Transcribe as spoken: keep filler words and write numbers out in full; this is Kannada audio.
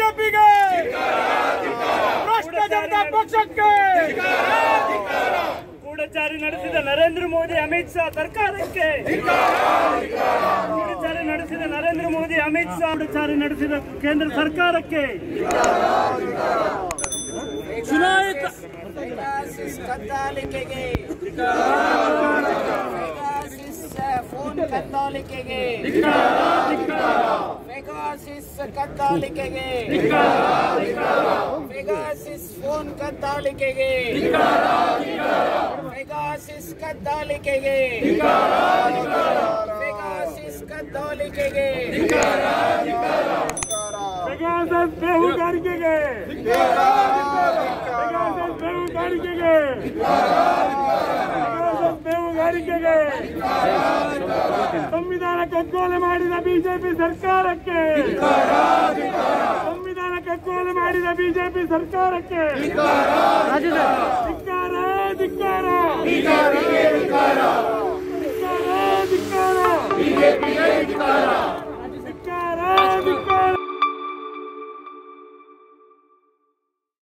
ಬಿಜೆಪಿಗೆ, ರಾಷ್ಟ್ರೀಯ ಜನತಾ ಪಕ್ಷಕ್ಕೆ, ಗೂಢಚಾರಿ ನಡೆಸಿದ ನರೇಂದ್ರ ಮೋದಿ ಅಮಿತ್ ಶಾ ಸರ್ಕಾರಕ್ಕೆ, ಗೂಢಚಾರಿ ನಡೆಸಿದ ನರೇಂದ್ರ ಮೋದಿ ಅಮಿತ್ ಶಾ ಗೂಢಚಾರಿ ನಡೆಸಿದ ಕೇಂದ್ರ ಸರ್ಕಾರಕ್ಕೆ, ಚುನಾಯಿತ ಕದ್ದಾಲಿಕೆಗೆ, ಫೋನ್ ಕದ್ದಾಲಿಕೆಗೆ, ಮೆಗಾಸಿಸ್ ಕದ್ದಾಲಿಕೆಗೆ, ಮೆಗಾಸಿಸ್ ಫೋನ್ ಕದ್ದಾಲಿಕೆಗೆ, ಮೆಗಾಸಿಸ್ ಕದ್ದಾಲಿಕೆಗೆ, ಮೆಗಾಸಿಸ್ ಕದ್ದಾಲಿಕೆಗೆ, ಮೆಗಾಸಿಸ್ ಬೇಹುಗಾರಿಕೆಗೆ, ಮೆಗಾಸಿಸ್ ಬೇಹುಗಾರಿಕೆಗೆ, ಮೆಗಾಸಿಸ್ ಬೇಹುಗಾರಿಕೆಗೆ, ಸಂವಿಧಾನ ಕಗ್ಗೊಲೆ ಮಾಡಿದ ಬಿಜೆಪಿ ಸರ್ಕಾರಕ್ಕೆ, ಸಂವಿಧಾನ ಕಗ್ಗೊಲೆ ಮಾಡಿದ ಬಿಜೆಪಿ ಸರ್ಕಾರಕ್ಕೆ ಧಿಕ್ಕಾರ, ಧಿಕ್ಕಾರ, ಧಿಕ್ಕಾರ, ಧಿಕ್ಕಾರ, ಧಿಕ್ಕಾರ.